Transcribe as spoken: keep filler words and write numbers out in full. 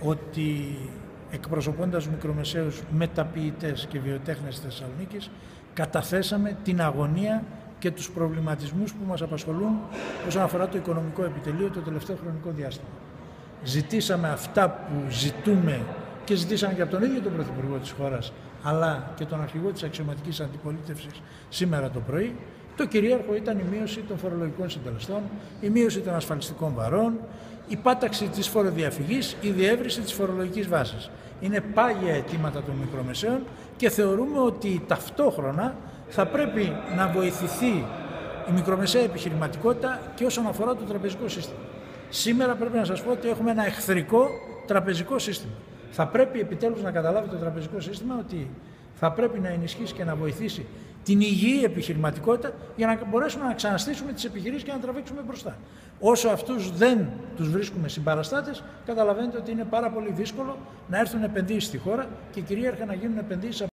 ότι εκπροσωπώντας μικρομεσαίους μεταποιητές και βιοτέχνες της Θεσσαλονίκης, καταθέσαμε την αγωνία και τους προβληματισμούς που μας απασχολούν όσον αφορά το οικονομικό επιτελείο το τελευταίο χρονικό διάστημα. Ζητήσαμε αυτά που ζητούμε και ζητήσαμε και από τον ίδιο τον Πρωθυπουργό της χώρας, αλλά και τον αρχηγό της αξιωματικής αντιπολίτευσης σήμερα το πρωί. Το κυρίαρχο ήταν η μείωση των φορολογικών συντελεστών, η μείωση των ασφαλιστικών βαρών, η πάταξη της φοροδιαφυγής, η διεύρυνση της φορολογικής βάσης. Είναι πάγια αιτήματα των μικρομεσαίων και θεωρούμε ότι ταυτόχρονα θα πρέπει να βοηθηθεί η μικρομεσαία επιχειρηματικότητα και όσον αφορά το τραπεζικό σύστημα. Σήμερα πρέπει να σας πω ότι έχουμε ένα εχθρικό τραπεζικό σύστημα. Θα πρέπει επιτέλους να καταλάβει το τραπεζικό σύστημα ότι θα πρέπει να ενισχύσει και να βοηθήσει την υγιή επιχειρηματικότητα για να μπορέσουμε να ξαναστήσουμε τις επιχειρήσεις και να τραβήξουμε μπροστά. Όσο αυτούς δεν τους βρίσκουμε συμπαραστάτες, καταλαβαίνετε ότι είναι πάρα πολύ δύσκολο να έρθουν επενδύσεις στη χώρα και κυρίαρχα να γίνουν επενδύσεις